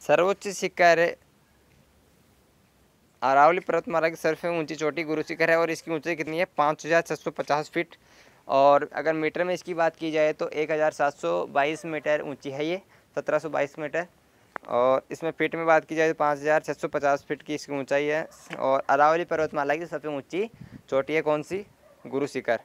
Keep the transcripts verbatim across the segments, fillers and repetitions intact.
सर्वोच्च शिखर अरावली पर्वतमाला की सबसे ऊंची चोटी गुरु शिखर है और इसकी ऊंचाई कितनी है? पाँच हज़ार छः सौ पचास फीट। और अगर मीटर में इसकी बात की जाए तो एक हज़ार सात सौ बाईस मीटर ऊंची है ये, सत्रह सौ बाईस मीटर। और इसमें फीट में बात की जाए तो पाँच हज़ार छः सौ पचास फीट की इसकी ऊंचाई है। और अरावली पर्वतमाला की सबसे ऊंची चोटी है कौन सी? गुरु शिखर।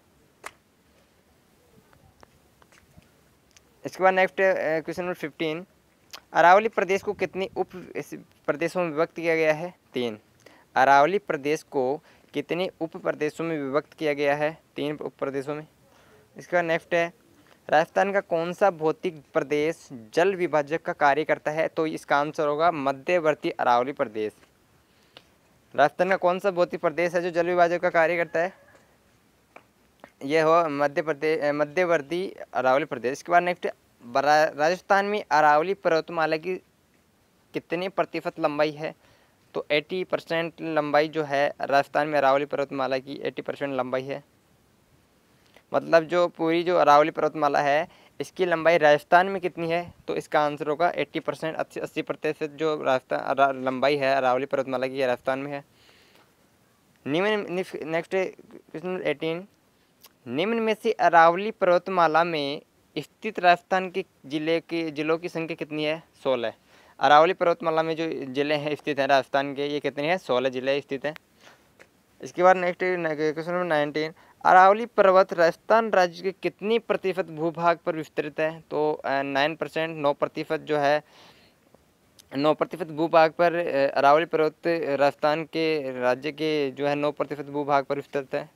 इसके बाद next question number fifteen, Aravali प्रदेश को कितनी उप प्रदेशों में विभक्त किया गया है? तीन। अरावली प्रदेश को कितने उप प्रदेशों में विभक्त किया गया है? तीन उप प्रदेशों में। इसके बाद नेक्स्ट है, राजस्थान का कौन सा भौतिक प्रदेश जल विभाजक का कार्य करता है? तो इसका आंसर होगा मध्यवर्ती अरावली प्रदेश। राजस्थान का कौन सा भौतिक प्रदेश है जो जल विभाजक का कार्य करता है? यह हो मध्य प्रदेश मध्यवर्ती अरावली प्रदेश। इसके बाद नेक्स्ट, राजस्थान में अरावली पर्वतमाला की कितने प्रतिशत लंबाई है? तो अस्सी परसेंट लंबाई जो है राजस्थान में अरावली पर्वतमाला की अस्सी परसेंट लंबाई है। मतलब जो पूरी जो अरावली पर्वतमाला है इसकी लंबाई राजस्थान में कितनी है? तो इसका आंसर होगा अस्सी परसेंट अस्सी प्रतिशत जो राजस्थान लंबाई है अरावली पर्वतमाला की राजस्थान में है। निम्न नेक्स्ट क्वेश्चन एटीन, निम्न में से अरावली पर्वतमाला में स्थित राजस्थान के जिले की जिलों की संख्या कितनी है? सोलह। अरावली पर्वतमाला में जो जिले हैं स्थित हैं राजस्थान के, ये कितने हैं? सोलह जिले स्थित हैं। इसके बाद next question number nineteen, Aravali पर्वत राजस्थान राज्य के कितनी प्रतिशत भूभाग पर विस्तृत है? तो नाइन परसेंट नौ प्रतिशत जो है नौ प्रतिशत भूभाग पर अरावली पर्वत राजस्थान के राज्य के जो है नौ प्रतिशत भूभाग पर विस्तृत है।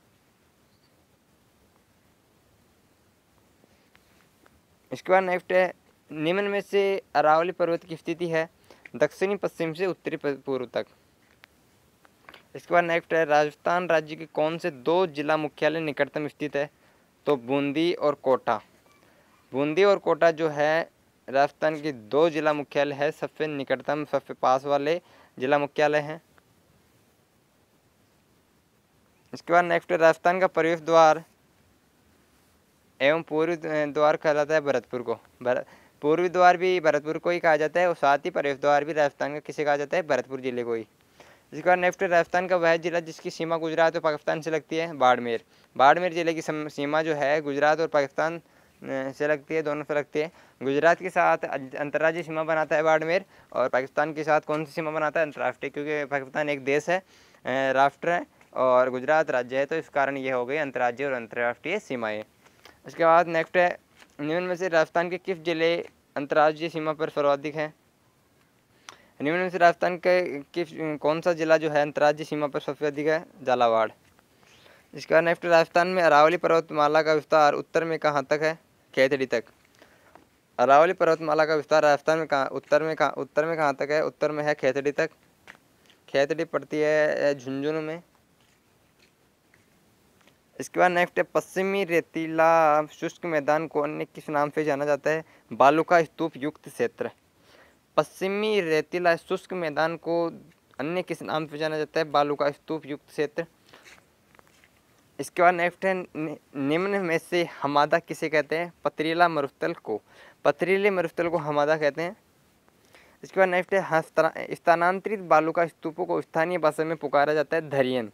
इसके बाद नेक्स्ट है, निम्न में से अरावली पर्वत की स्थिति है दक्षिणी पश्चिम से उत्तरी पूर्व तक। इसके बाद नेक्स्ट है, राजस्थान राज्य के कौन से दो जिला मुख्यालय निकटतम स्थित है? तो बूंदी और कोटा। बूंदी और कोटा जो है राजस्थान के दो जिला मुख्यालय है, सबसे निकटतम सबसे पास वाले जिला मुख्यालय हैं। इसके बाद नेक्स्ट है, राजस्थान का प्रवेश द्वार एवं पूर्वी द्वार कहलाता है भरतपुर को। भरत पूर्वी द्वार भी भरतपुर को ही कहा जाता है और साथ ही प्रवेश द्वार भी राजस्थान का किसे कहा जाता है? भरतपुर जिले को ही। इसके बाद नेक्स्ट राजस्थान का वह जिला जिसकी सीमा गुजरात और पाकिस्तान से लगती है, बाड़मेर। बाड़मेर जिले की सीमा जो है गुजरात और पाकिस्तान से लगती है, दोनों से लगती है। गुजरात के साथ अंतर्राज्यीय सीमा बनाता है बाड़मेर और पाकिस्तान के साथ कौन सी सीमा बनाता है? अंतर्राष्ट्रीय, क्योंकि पाकिस्तान एक देश है, राष्ट्र है और गुजरात राज्य है, तो इस कारण ये हो गई अंतर्राज्यीय और अंतर्राष्ट्रीय सीमाएँ। इसके बाद नेक्स्ट है, निम्न में से राजस्थान के किस जिले अंतर्राज्यीय सीमा पर सर्वाधिक है? निम्न में से राजस्थान के किस कौन सा जिला जो है अंतर्राज्यीय सीमा पर सबसे अधिक है? झालावाड़। इसके बाद नेक्स्ट, राजस्थान में अरावली पर्वतमाला का विस्तार उत्तर में कहाँ तक है? खेतड़ी तक। अरावली पर्वतमाला का विस्तार राजस्थान में कहाँ उत्तर में कहाँ उत्तर में कहाँ तक है? उत्तर में है खेतड़ी तक। खेतड़ी पड़ती है झुंझुनू में। इसके बाद नेक्स्ट है, पश्चिमी रेतीला शुष्क मैदान को अन्य किस नाम से जाना जाता है? बालू का स्तूप युक्त क्षेत्र। पश्चिमी रेतीला शुष्क मैदान को अन्य किस नाम से जाना जाता है? बालू का स्तूप युक्त क्षेत्र। इसके बाद नेक्स्ट है, निम्न में से हमादा किसे कहते हैं? पथरीला मरुस्थल को। पथरीले मरुस्थल को हमादा कहते हैं। इसके बाद नेक्स्ट है, स्थानांतरित बालू का स्तूपों को स्थानीय भाषा में पुकारा जाता है धरियन।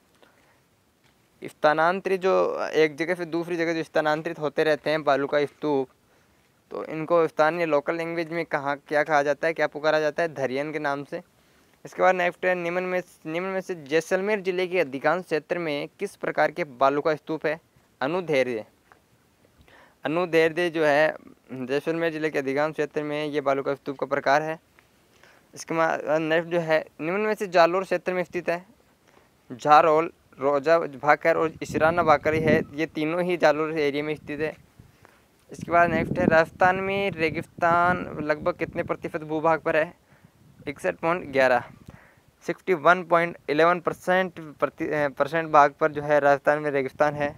स्थानांतरित जो एक जगह से दूसरी जगह जो स्थानांतरित होते रहते हैं बालू का स्तूप, तो इनको स्थानीय लोकल लैंग्वेज में कहाँ क्या कहा जाता है, क्या पुकारा जाता है? धरियन के नाम से। इसके बाद नेक्स्ट है, निम्न में निम्न में से जैसलमेर जिले के अधिकांश क्षेत्र में किस प्रकार के बालू का स्तूप है? अनुदैर्ध्य। अनुदैर्ध्य जो है जैसलमेर जिले के अधिकांश क्षेत्र में ये बालू का स्तूप का प्रकार है। इसके बाद नेक्स्ट जो है, निम्न में से जालोर क्षेत्र में स्थित है झारोल, रोजा भाकर और इसराना भाकर है, ये तीनों ही जालोर एरिया में स्थित है। इसके बाद नेक्स्ट है, राजस्थान में रेगिस्तान लगभग कितने प्रतिशत भूभाग पर है? इकसठ पॉइंट ग्यारह sixty one point eleven percent percent भाग पर जो है राजस्थान में रेगिस्तान है।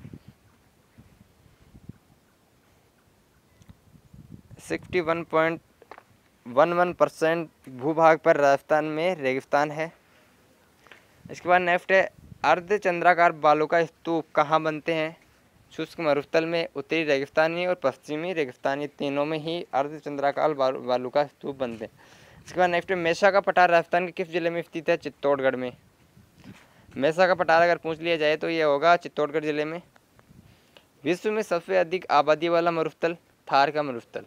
Sixty one point one one percent भूभाग पर राजस्थान में रेगिस्तान है। इसके बाद नेक्स्ट है, अर्धचंद्राकार बालू का स्तूप कहाँ बनते हैं? शुष्क मरुस्थल में, उत्तरी रेगिस्तानी और पश्चिमी रेगिस्तानी, तीनों में ही अर्धचंद्राकार बालू का स्तूप बनते हैं। इसके बाद नेक्स्ट मेसा का पठार राजस्थान के किस जिले में स्थित है? चित्तौड़गढ़ में। मेसा का पठार अगर पूछ लिया जाए तो ये होगा चित्तौड़गढ़ जिले में। विश्व में सबसे अधिक आबादी वाला मरुस्थल? थार का मरुस्थल।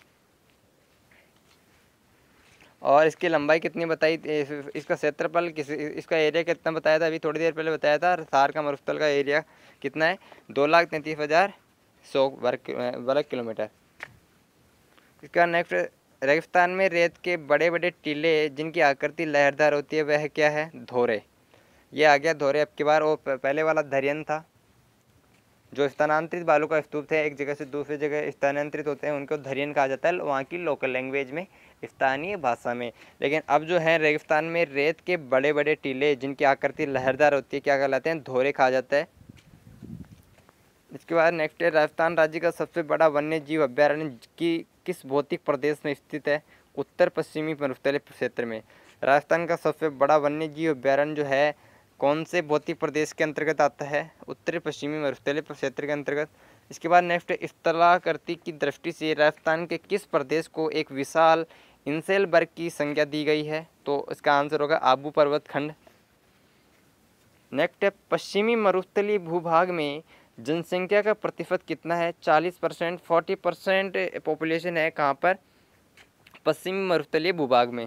और इसकी लंबाई कितनी बताई, इसका क्षेत्रफल किस, इसका एरिया कितना बताया था? अभी थोड़ी देर पहले बताया था। थार का मरुस्थल का एरिया कितना है? दो लाख तैंतीस हज़ार सौ वर्ग वर्ग किलोमीटर। इसका नेक्स्ट, रेगिस्तान में रेत के बड़े बड़े टीले जिनकी आकृति लहरदार होती है वह क्या है? धोरे। ये आ गया धोरे। अब की बार वो पहले वाला धैर्यन था। जो स्थानांतरित बालू का स्तूप थे, एक जगह से दूसरी जगह स्थानांतरित होते हैं, उनको धैर्यन कहा जाता है वहाँ की लोकल लैंग्वेज में, स्थानीय भाषा में। लेकिन अब जो है रेगिस्तान में रेत के बड़े बड़े टीले जिनकी आकृति लहरदार होती है क्या कहलाते हैं? धोरे कहा जाता है। इसके बाद नेक्स्ट है, राजस्थान राज्य का सबसे बड़ा वन्य जीव अभ्यारण्य की किस भौतिक प्रदेश में स्थित है? उत्तर पश्चिमी मरुस्थलीय क्षेत्र में। राजस्थान का सबसे बड़ा वन्य जीव अभ्यारण्य जो है कौन से भौतिक प्रदेश के अंतर्गत आता है? उत्तर पश्चिमी मरुस्थलीय क्षेत्र के अंतर्गत। इसके बाद नेक्स्ट, स्थलाकृति की दृष्टि से राजस्थान के किस प्रदेश को एक विशाल इंसेल वर्ग की संज्ञा दी गई है? तो इसका आंसर होगा आबू पर्वत खंड। नेक्स्ट है, पश्चिमी मरुस्थलीय भूभाग में जनसंख्या का प्रतिशत कितना है? चालीस परसेंट, फोर्टी परसेंट पॉपुलेशन है कहाँ पर? पश्चिमी मरुस्थलीय भूभाग में।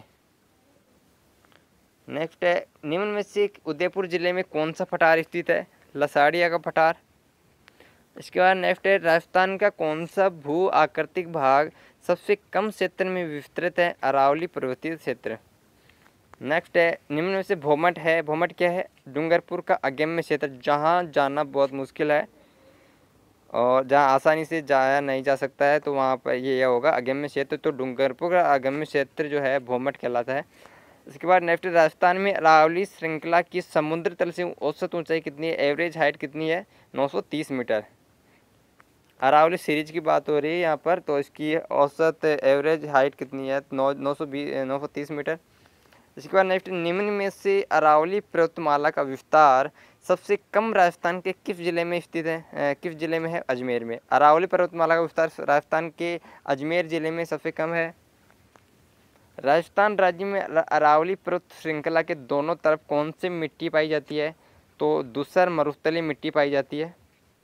नेक्स्ट है, निम्न में से उदयपुर जिले में कौन सा पठार स्थित है? लसाड़िया का पठार। इसके बाद नेक्स्ट है, राजस्थान का कौन सा भू आकृतिक भाग सबसे कम क्षेत्र में विस्तृत है? अरावली पर्वतीय क्षेत्र। नेक्स्ट है, निम्न में से भोमट है, भोमट क्या है? डूंगरपुर का अगम्य क्षेत्र जहाँ जाना बहुत मुश्किल है और जहाँ आसानी से जाया नहीं जा सकता है, तो वहाँ पर ये होगा अगम्य क्षेत्र। तो डूंगरपुर का अगम्य क्षेत्र जो है भोमट कहलाता है। इसके बाद नेक्स्ट, राजस्थान में अरावली श्रृंखला की समुद्र तल से औसत ऊंचाई कितनी है? एवरेज हाइट कितनी है? नौ सौ तीस मीटर। अरावली सीरीज की बात हो रही है यहाँ पर, तो इसकी औसत एवरेज हाइट कितनी है? नौ नौ सौ बीस नौ सौ तीस मीटर। इसके बाद नेक्स्ट, निम्न में से अरावली पर्वतमाला का विस्तार सबसे कम राजस्थान के किस जिले में स्थित है? किस जिले में है? अजमेर में। अरावली पर्वतमाला का विस्तार राजस्थान के अजमेर जिले में सबसे कम है। राजस्थान राज्य में अरावली पर्वत श्रृंखला के दोनों तरफ कौन सी मिट्टी पाई जाती है? तो धूसर मरुस्थलीय मिट्टी पाई जाती है।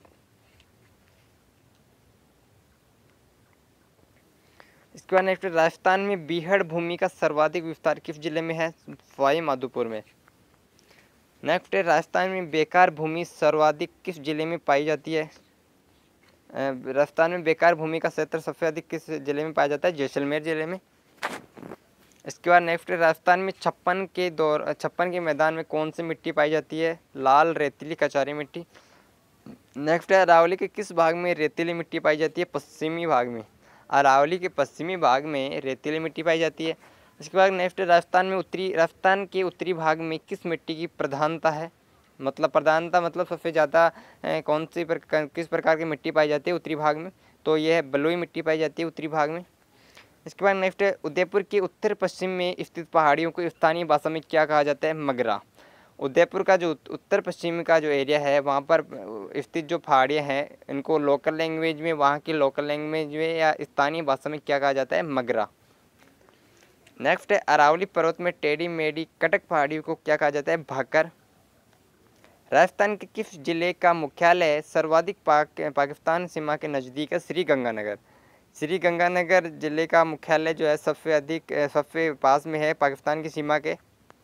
इसके बाद नेक्स्ट, राजस्थान में बीहड़ भूमि का सर्वाधिक विस्तार किस जिले में है? सवाई माधोपुर में। नेक्स्ट है, राजस्थान में बेकार भूमि सर्वाधिक किस जिले में पाई जाती है? राजस्थान में बेकार भूमि का क्षेत्र सबसे अधिक किस जिले में पाया जाता है? जैसलमेर जिले में। इसके बाद नेक्स्ट, राजस्थान में छप्पन के दौर छप्पन के मैदान में कौन सी मिट्टी पाई जाती है? लाल रेतीली कचारी मिट्टी। नेक्स्ट है, अरावली के किस भाग में रेतीली मिट्टी पाई जाती है? पश्चिमी भाग में। अरावली के पश्चिमी भाग में रेतीली मिट्टी पाई जाती है। इसके बाद नेक्स्ट, राजस्थान में उत्तरी राजस्थान के उत्तरी भाग में किस मिट्टी की प्रधानता है? मतलब प्रधानता मतलब सबसे ज़्यादा कौन सी प्रकार किस प्रकार की मिट्टी पाई जाती है उत्तरी भाग में? तो यह है बलुई मिट्टी पाई जाती है उत्तरी भाग में। इसके बाद नेक्स्ट, उदयपुर के उत्तर पश्चिम में स्थित पहाड़ियों को स्थानीय भाषा में क्या कहा जाता है? मगरा। उदयपुर का जो उत्तर पश्चिम का जो एरिया है वहाँ पर स्थित जो पहाड़ियाँ हैं इनको लोकल लैंग्वेज में, वहाँ की लोकल लैंग्वेज में या स्थानीय भाषा में क्या कहा जाता है? मगरा। नेक्स्ट है, अरावली पर्वत में टेढ़ी मेढ़ी कटक पहाड़ियों को क्या कहा जाता है? भाकर। राजस्थान के किस जिले का मुख्यालय सर्वाधिक पाक पाकिस्तान सीमा के नज़दीक है? श्रीगंगानगर। श्रीगंगानगर जिले का मुख्यालय जो है सबसे अधिक सबसे पास में है पाकिस्तान की सीमा के।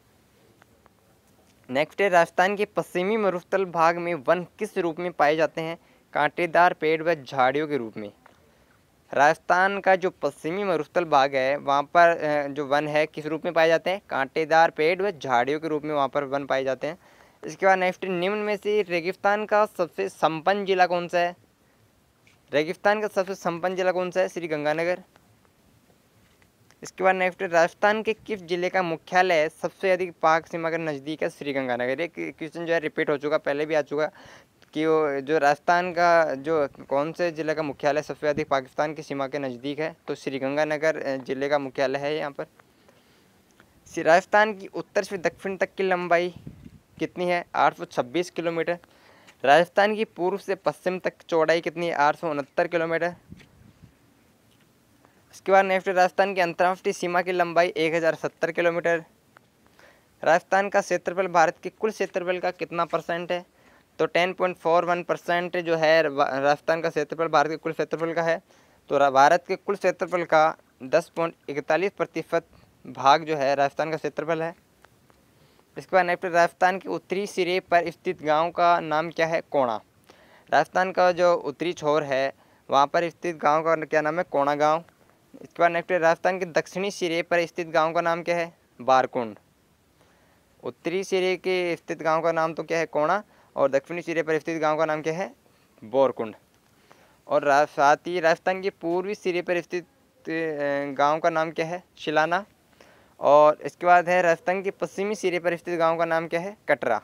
नेक्स्ट है, राजस्थान के पश्चिमी मरुस्थल भाग में वन किस रूप में पाए जाते हैं? कांटेदार पेड़ व झाड़ियों के रूप में। राजस्थान का जो पश्चिमी मरुस्थल भाग है वहाँ पर जो वन है किस रूप में पाए जाते हैं? कांटेदार पेड़ व झाड़ियों के रूप में वहाँ पर वन पाए जाते हैं। इसके बाद नेक्स्ट, निम्न में से रेगिस्तान का सबसे संपन्न जिला कौन सा है? रेगिस्तान का सबसे संपन्न जिला कौन सा है? श्रीगंगानगर। इसके बाद नेक्स्ट, राजस्थान के किस जिले का मुख्यालय सबसे अधिक पाक सीमा के नज़दीक है? श्रीगंगानगर। ये क्वेश्चन जो है रिपीट हो चुका, पहले भी आ चुका कि वो जो राजस्थान का जो कौन से जिले का मुख्यालय सबसे अधिक पाकिस्तान की सीमा के नज़दीक है? तो श्रीगंगानगर जिले का मुख्यालय है यहाँ पर। राजस्थान की उत्तर से दक्षिण तक की लंबाई कितनी है? आठ सौ छब्बीस किलोमीटर। राजस्थान की पूर्व से पश्चिम तक चौड़ाई कितनी है? आठ सौ उनहत्तर किलोमीटर। इसके बाद नेक्स्ट, राजस्थान की अंतर्राष्ट्रीय सीमा की लंबाई एक हज़ार सत्तर किलोमीटर। राजस्थान का क्षेत्रफल भारत के कुल क्षेत्रफल का कितना परसेंट है? तो ten point four one percent जो है राजस्थान का क्षेत्रफल भारत के कुल क्षेत्रफल का है। तो भारत के कुल क्षेत्रफल का दस पॉइंट इकतालीस प्रतिशत भाग जो है राजस्थान का क्षेत्रफल है। इसके बाद नेक्स्ट, राजस्थान के उत्तरी सिरे पर स्थित गांव का नाम क्या है? कोणा। राजस्थान का जो उत्तरी छोर है वहाँ पर स्थित गांव का क्या नाम है? कोणा गांव। इसके बाद नेक्स्ट, राजस्थान के दक्षिणी सिरे पर स्थित गांव का नाम क्या है? बारकुंड। उत्तरी सिरे के स्थित गांव का नाम तो क्या है? कोणा, और दक्षिणी सिरे पर स्थित गांव का नाम क्या है? बोरकुंड। और साथ ही राजस्थान के पूर्वी सिरे पर स्थित गांव का नाम क्या है? शिलाना। और इसके बाद है राजस्थान के पश्चिमी सिरे पर स्थित गांव का नाम क्या है? कटरा।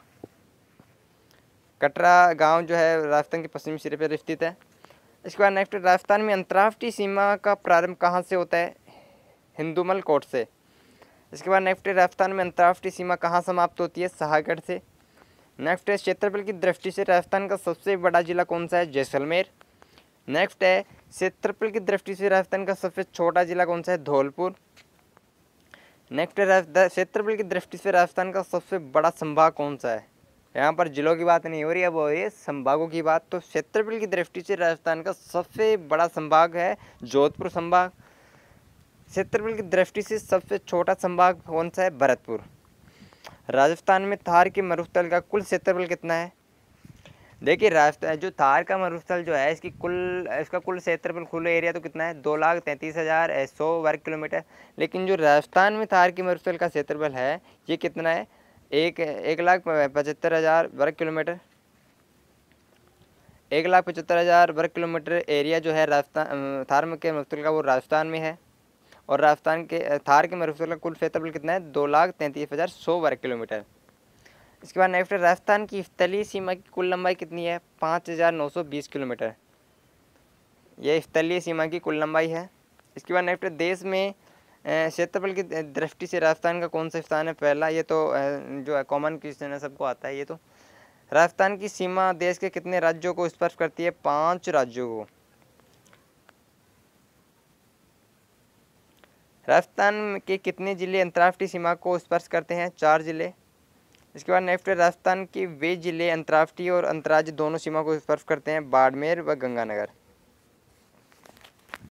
कटरा गांव जो है राजस्थान के पश्चिमी सिरे पर स्थित है। इसके बाद नेक्स्ट, राजस्थान में अंतर्राष्ट्रीय सीमा का प्रारंभ कहाँ से होता है? हिंदुमल कोट से। इसके बाद नेक्स्ट, राजस्थान में अंतर्राष्ट्रीय सीमा कहाँ समाप्त होती है? सहागढ़ से। नेक्स्ट है, क्षेत्रफल की दृष्टि से राजस्थान का सबसे बड़ा जिला कौन सा है? जैसलमेर। नेक्स्ट है, क्षेत्रफल की दृष्टि से राजस्थान का सबसे छोटा जिला कौन सा है? धौलपुर। नेक्स्ट है, क्षेत्रफल की दृष्टि से राजस्थान का सबसे बड़ा संभाग कौन सा है? यहाँ पर जिलों की बात नहीं हो रही है, अब हो रही है संभागों की बात। तो क्षेत्रफल की दृष्टि से राजस्थान का सबसे बड़ा संभाग है जोधपुर संभाग। क्षेत्रफल की दृष्टि से सबसे छोटा संभाग कौन सा है? भरतपुर। राजस्थान में थार के मरुस्थल का कुल क्षेत्रफल कितना है? देखिए, राजस्थान जो थार का मरुस्थल जो है इसकी कुल इसका कुल क्षेत्रफल कुल एरिया तो कितना है? दो लाख तैंतीस हज़ार सौ वर्ग किलोमीटर। लेकिन जो राजस्थान में थार के मरुस्थल का क्षेत्रफल है ये कितना है? एक एक लाख पचहत्तर हज़ार वर्ग किलोमीटर। एक लाख पचहत्तर हज़ार वर्ग किलोमीटर एरिया जो है राजस्थान थार के मरुस्थल का वो राजस्थान में है। और राजस्थान के थार के मरुस्थल का कुल क्षेत्रफल कितना है? दो लाख तैंतीस हज़ार सौ वर्ग किलोमीटर। इसके बाद नेक्स्ट, राजस्थान की स्थलीय सीमा की कुल लंबाई कितनी है? पाँच हज़ार नौ सौ बीस किलोमीटर। यह स्थलीय सीमा की कुल लंबाई है। इसके बाद नेक्स्ट, देश में क्षेत्रफल की दृष्टि से राजस्थान का कौन सा स्थान है? पहला, ये तो जो है कॉमन क्वेश्चन है, सबको आता है ये तो। राजस्थान की सीमा देश के कितने राज्यों को स्पर्श करती है? पाँच राज्यों को। राजस्थान के कितने जिले अंतर्राष्ट्रीय सीमा को स्पर्श करते हैं? चार जिले। इसके बाद नेक्स्ट, राजस्थान के वे जिले अंतर्राष्ट्रीय और अंतर्राज्यीय दोनों सीमा को स्पर्श करते हैं? बाड़मेर व गंगानगर।